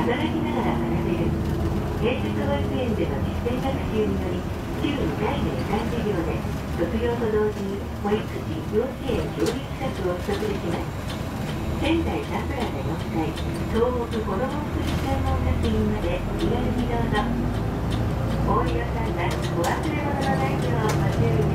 働きながら学べる芸術保育園での実践学習により、週2回の夜間授業で卒業と同時に保育士・幼稚園教育資格を取得できます。仙台桜田4階東北子ども福祉専門学院までお気軽にどうぞ。大岩さんがお忘れ物のないようご注意